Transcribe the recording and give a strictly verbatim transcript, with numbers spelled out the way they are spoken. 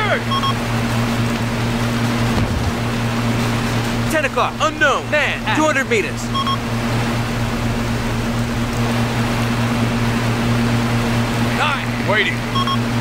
Alert! ten o'clock. Unknown. Man, two hundred meters. Nine. Waiting.